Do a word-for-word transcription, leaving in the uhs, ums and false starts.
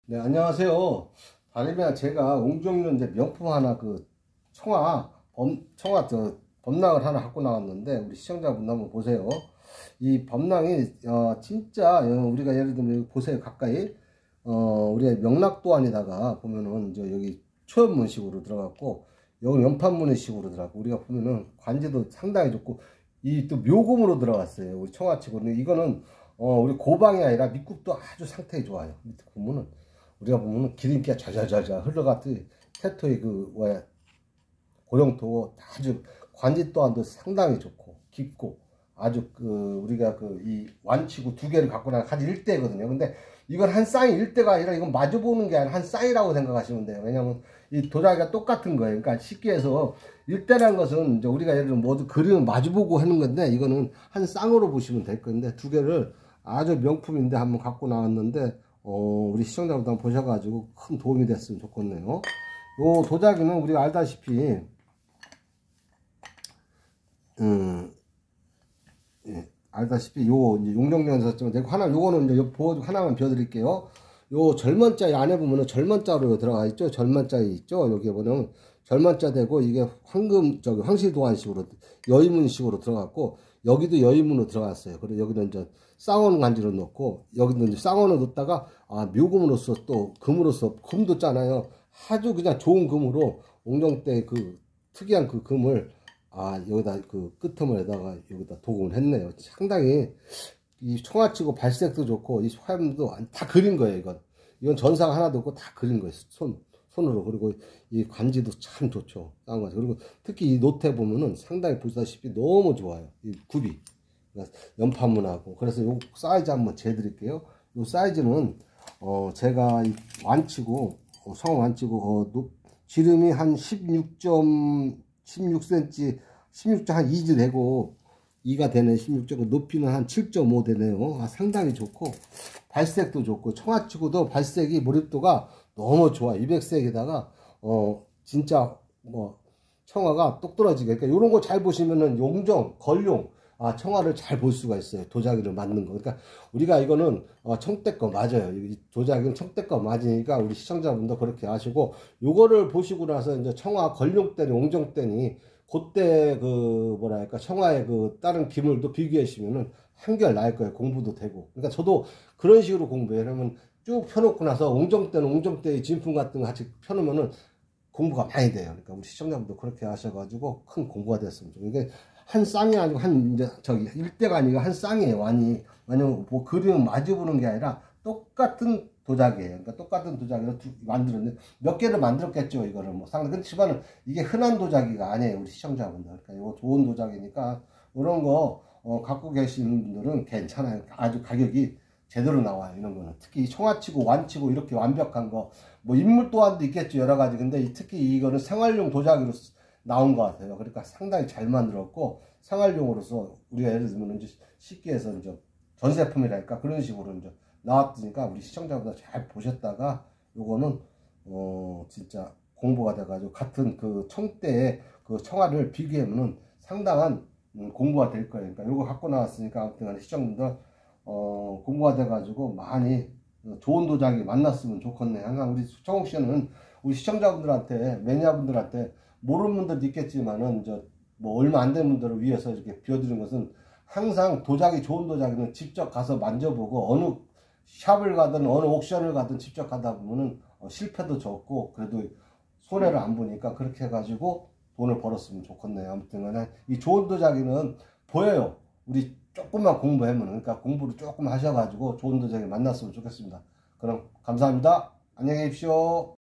네, 안녕하세요. 다름이야 제가 옹정료 이제 명품 하나 그 청아 범 청아 저 범랑을 하나 갖고 나왔는데 우리 시청자분 한번 보세요. 이 범랑이 어 진짜 어, 우리가 예를 들면 여기 보세요 가까이 어 우리가 명락도안에다가 보면은 이제 여기 초연문식으로 들어갔고 여기 연판문의식으로 들어갔고 우리가 보면은 관제도 상당히 좋고 이 또 묘금으로 들어갔어요. 우리 청아치고 근데 이거는 어 우리 고방이 아니라 밑굽도 아주 상태가 좋아요. 밑에 보면은 우리가 보면 기름기가 자자자자 흘러갔듯이 태토의 그 뭐야 고령토 아주 관지 또한도 상당히 좋고 깊고 아주 그 우리가 그 이 완치구 두 개를 갖고 나가 한 일대거든요. 근데 이건 한 쌍이 일대가 아니라 이건 마주 보는 게 아니라 한 쌍이라고 생각하시면 돼요. 왜냐면 이 도자기가 똑같은 거예요. 그러니까 쉽게 해서 일대라는 것은 이제 우리가 예를 들면 모두 그림을 마주 보고 하는 건데 이거는 한 쌍으로 보시면 될 건데 두 개를 아주 명품인데 한번 갖고 나왔는데 어, 우리 시청자분들 한번 보셔가지고 큰 도움이 됐으면 좋겠네요. 요 도자기는 우리가 알다시피, 음, 예, 알다시피 요 이제 용적면서 좀 되고 하나 요거는 이제 보여 하나만 비워드릴게요. 요 절만자 안에 보면은 절만자로 들어가 있죠. 절만자 있죠. 여기 보면 절만자 되고 이게 황금 저기 황실도안식으로 여의문식으로 들어갔고 여기도 여의문으로 들어갔어요. 그리고 여기는 이제 쌍원 간지로 넣고 여기는 이제 쌍원을 넣다가 아 묘금으로서 또 금으로서 금도 짜나요. 아주 그냥 좋은 금으로 옹정 때 그 특이한 그 금을 아 여기다 그 끄트머리에다가 여기다 도금을 했네요. 상당히 이 청아치고 발색도 좋고 이 화염도 다 그린 거예요. 이건 이건 전상 하나도 없고 다 그린 거예요. 손 손으로. 그리고 이 관지도 참 좋죠. 딴 거. 그리고 특히 이 노트 보면은 상당히 보시다시피 너무 좋아요. 이 굽이 연판문하고. 그래서 요 사이즈 한번 재드릴게요. 요 사이즈는 어 제가 이 완치고 어, 성 완치고 어, 노, 지름이 한 십육 점 십육 센티미터 십육 점 한 이 지 되고 이가 되네. 십육 점 높이는 한 칠 점 오 되네요. 아, 상당히 좋고 발색도 좋고 청아치고도 발색이 몰입도가 너무 좋아. 이백색에다가 어 진짜 뭐 청아가 똑 떨어지게 그러니까 이런 거 잘 보시면은 용정 걸용 아 청아를 잘 볼 수가 있어요. 도자기를 만든 거. 그러니까 우리가 이거는 어, 청대 거 맞아요. 이 도자기는 청대 거 맞으니까 우리 시청자분도 그렇게 아시고 요거를 보시고 나서 이제 청아 걸용 때니 용정 때니 그때 그 뭐랄까 청아의 그 다른 기물도 비교하시면은 한결 나을 거예요. 공부도 되고. 그러니까 저도 그런 식으로 공부해요. 그러면 쭉 펴놓고 나서 옹정 때는 옹정 때의 진품 같은 거 같이 펴놓으면은 공부가 많이 돼요. 그러니까 우리 시청자분도 그렇게 하셔가지고 큰 공부가 됐으면 좋겠어요. 이게 한 쌍이 아니고 한 이제 저기 일대가 아니고 한 쌍이에요. 완이 왜냐면 뭐 그림을 마주 보는 게 아니라 똑같은 도자기예요. 그러니까 똑같은 도자기를 만들었는데 몇 개를 만들었겠죠. 이거를 뭐 상당히 그렇지만은 이게 흔한 도자기가 아니에요. 우리 시청자분들. 그러니까 이거 좋은 도자기니까 이런 거 어, 갖고 계시는 분들은 괜찮아요. 아주 가격이 제대로 나와요. 이런 거는 특히 청아치고 완치고 이렇게 완벽한 거 뭐 인물 또한도 있겠죠. 여러 가지. 근데 특히 이거는 생활용 도자기로 나온 것 같아요. 그러니까 상당히 잘 만들었고 생활용으로서 우리가 예를 들면 이제 쉽게 해서 이제 전세품이랄까 그런 식으로 이제 나왔으니까 우리 시청자분들 잘 보셨다가 요거는 어 진짜 공부가 돼가지고 같은 그 청대의 그 청아를 비교하면은 상당한 음, 공부가 될 거예요. 그러니까 요거 갖고 나왔으니까 아무튼 시청자분들 어 공부가 돼가지고 많이 좋은 도자기 만났으면 좋겠네. 항상 우리 청옥 씨는 우리 시청자분들한테 매니아분들한테 모르는 분들도 있겠지만은 저 뭐 얼마 안 된 분들을 위해서 이렇게 비워드리는 것은 항상 도자기 좋은 도자기는 직접 가서 만져보고 어느 샵을 가든 어느 옥션을 가든 직접 가다 보면은 어, 실패도 적고 그래도 손해를 안 보니까 그렇게 해가지고 돈을 벌었으면 좋겠네요. 아무튼 이 좋은 도자기는 보여요. 우리 조금만 공부하면 그러니까 공부를 조금 하셔가지고 좋은 도자기 만났으면 좋겠습니다. 그럼 감사합니다. 안녕히 계십시오.